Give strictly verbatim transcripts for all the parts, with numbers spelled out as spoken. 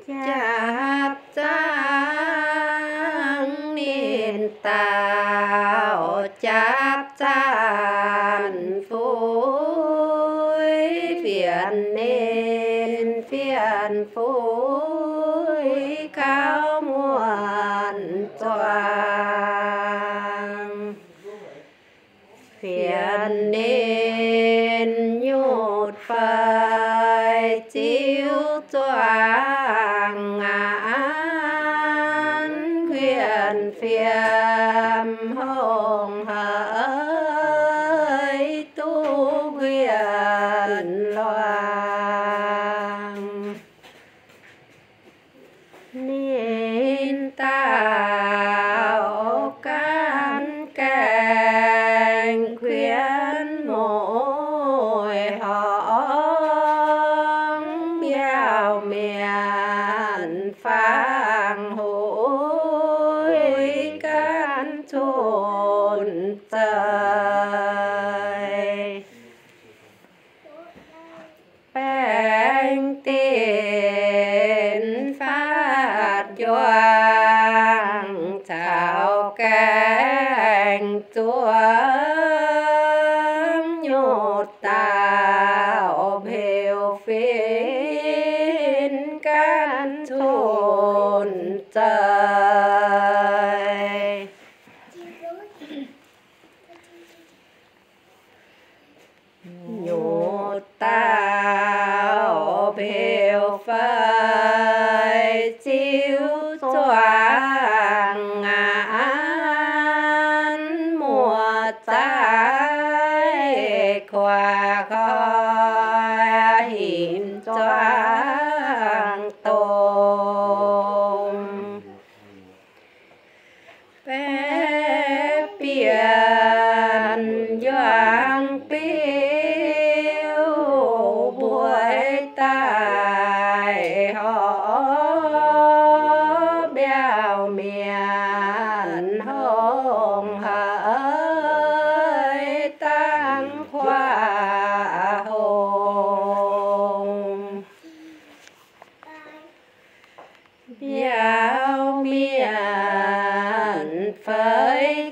chạp trang niên tạo chạp chan phối phiền nên phiền phối cao muôn toàn phiền nên nhột phải chiếu choàng ngán khuyên phiền hồng hỡi tu khuyên loang nên tạo can cảnh khuyên mỗi hóng biao miền phang hối can chôn trời bèn tiền phát doang chào cánh chuông nhột tạo bèo phiên can chôn trời nhột tạo bèo phai chiếu choàng ngán mùa trái khoa khói hiểm choàng tôm bé biển doang piêu buổi tai họ béo miền hồng hỡi tăng khoa hồng béo miền phải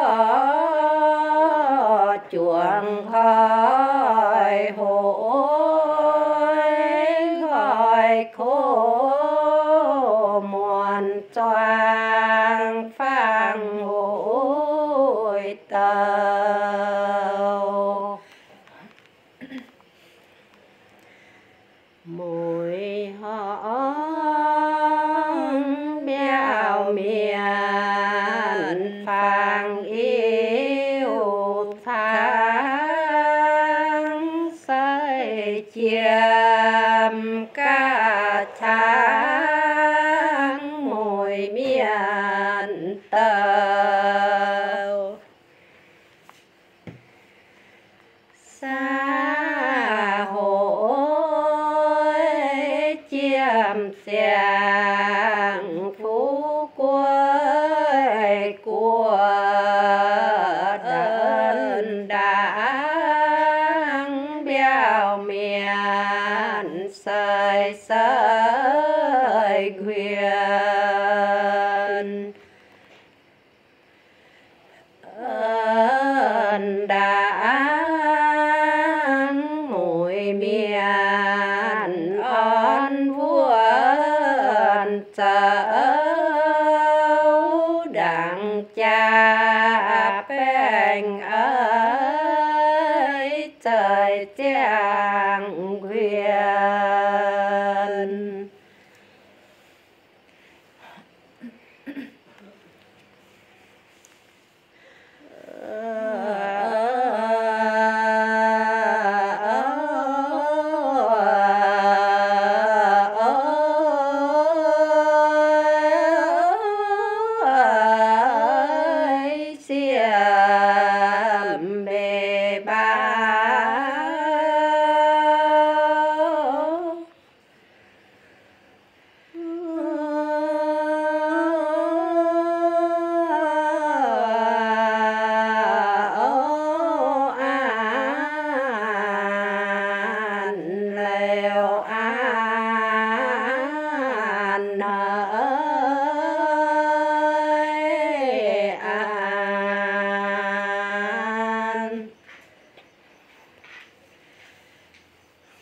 có chuồng khỏi hối khỏi khô muôn choang phang hối tàu mùi hóng béo miền phang yêu tháng say chiêm ca tháng mùi miền tàu xa hội chiêm xiang phú quê của đơn đáng béo miền sơi sơi quyền ơn đáng mùi miền ơn vuông châu đặng cha bèn ơi trời chàng quyền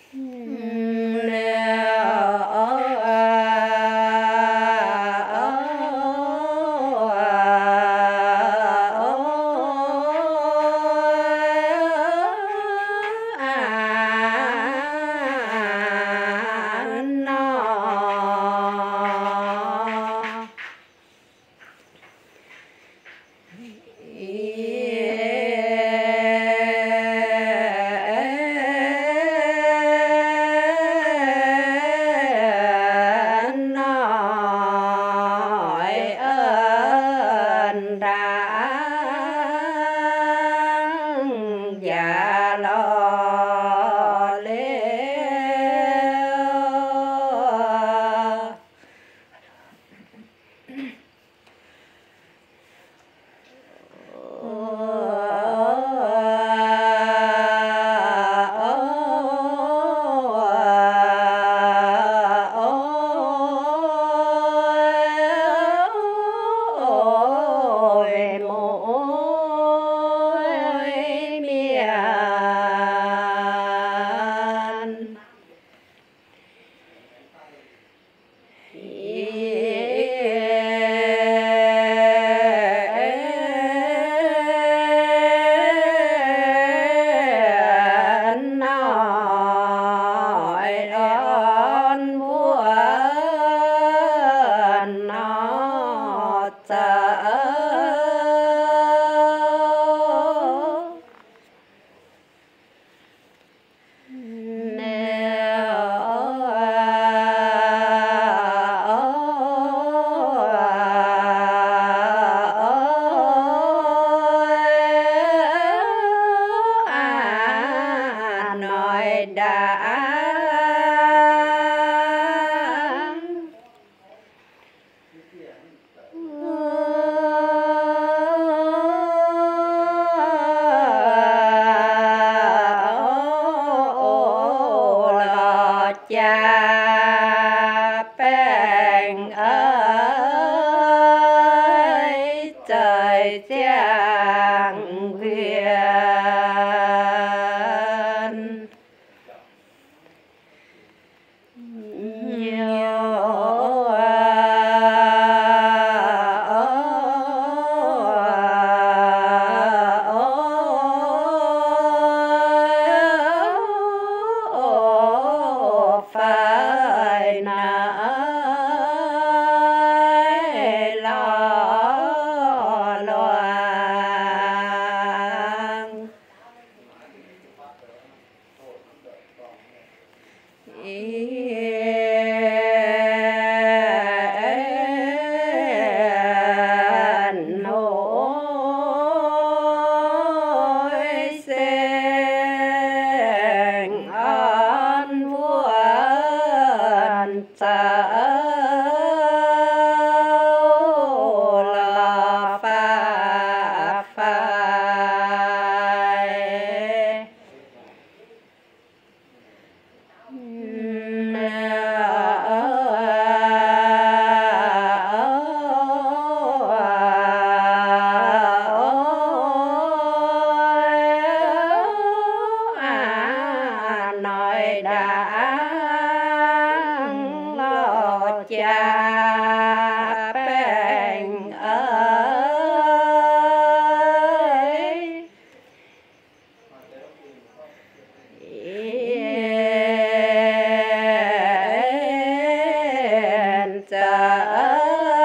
Cha